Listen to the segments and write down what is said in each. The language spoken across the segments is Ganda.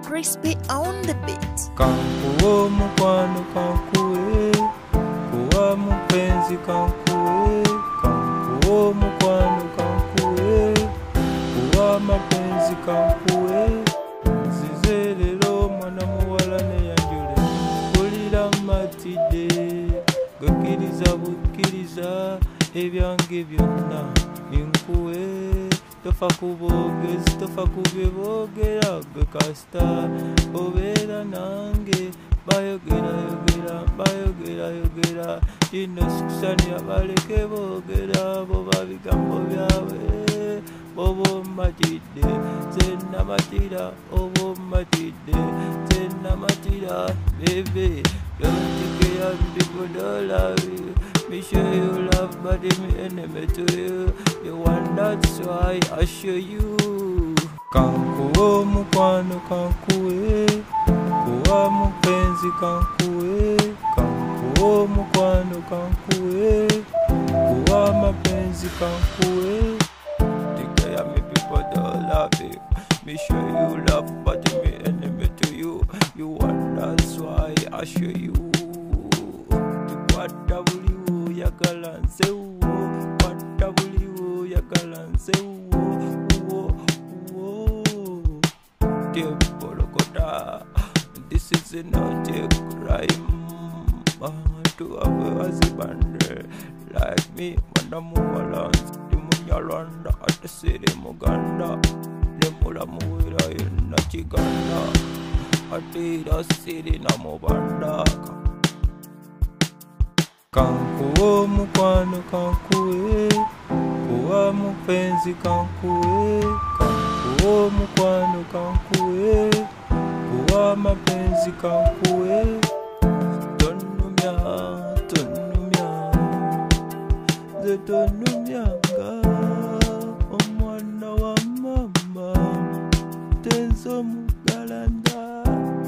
Crispy on the beat. Kankuo mukwano kankuwe, kuwa mupenzi kankuwe. Kankuo mukwano kankuwe, kuwa mapenzi kankuwe. Nzize lero mwana muwala neyanjule, mpulira matidde, gwekkiriza bukkiriza ebyange byonna binkuwe. Tofa kubogezi, tofa kubyeboogera, gwe kasita obeera nange. Bayogera kino sikusanya baleke boogera, boba bigambo byabwe boba omatidde. Nze namatira oba omatidde, nze namatira baby. Don't care if people don't love you. Me show you love, but me enemy to you. You want that's why I show you. Kankuo mukwano kankuwe, kuwa mupenzi kankuwe. Kankuo mukwano kankuwe, kuwa mapenzi kankuwe. Think I me people don't love you. Me show you love, but me enemy to you. You want that's why I show you. Watabuliwo yagala nze uwo, watabuliwo yagala nze uwo. Tepolokota, this is not a crime. To have a husband like me, mwana muwala ndi munyarwanda ate siri muganda. Nemula muwira yena kiganda, ate era siri na mubanda. Kankuo mukwano kankuwe, kuwa mupenzi kankuwe. Kankuo mukwano kankuwe, kuwa mapenzi kankuwe. Tonumyanga omwana wa mama, tenzo mugalanda.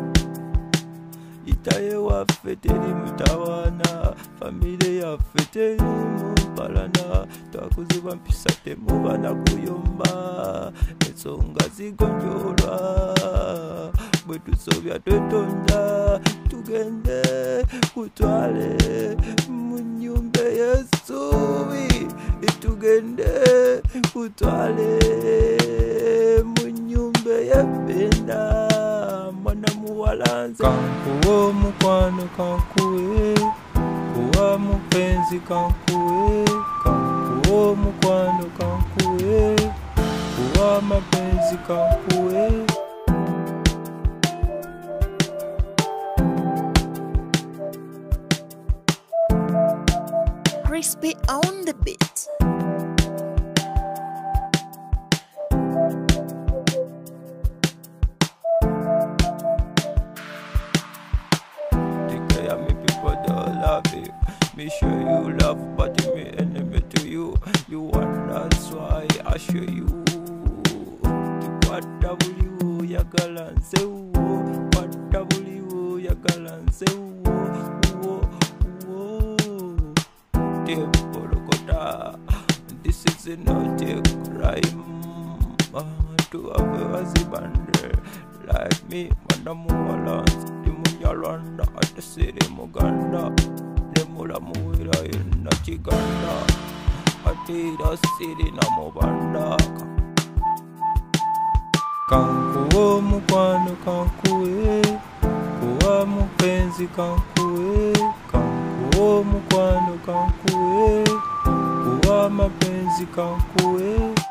Itaye waffe teri mutawaana, famire yaffe teri mupalana. Twakuziba mpisa temuba na kuyomba, ensonga zigonjoolwa. Bwe tusobya twetonda, tugende kutwale mu nnyumba y'essuubi. Tugende kutwale mu nnyumba y'ebbenda. Mwana muwala nze kankuo mukwano kankuwe, kuwa mupenzi kankuwe. Kankuo mukwano kankuwe, kuwa mapenzi kankuwe. Crispy on the beat. Think I me people don't love you. Me show you love, but me enemy to you. You want that's why I show you. Watabuliwo yagala nze uwo, watabuliwo yagala nze uwo. Tepolokota, this is not a crime. To have a husband like me, mwana muwala ndi munyarwanda ate siri muganda. Nemula muwira yena kiganda, ate era siri na mubanda. Kankuo mukwano kankuwe, kuwa mupenzi kankuwe. Kankuo mukwano kankuwe, kuwa mapenzi kankuwe.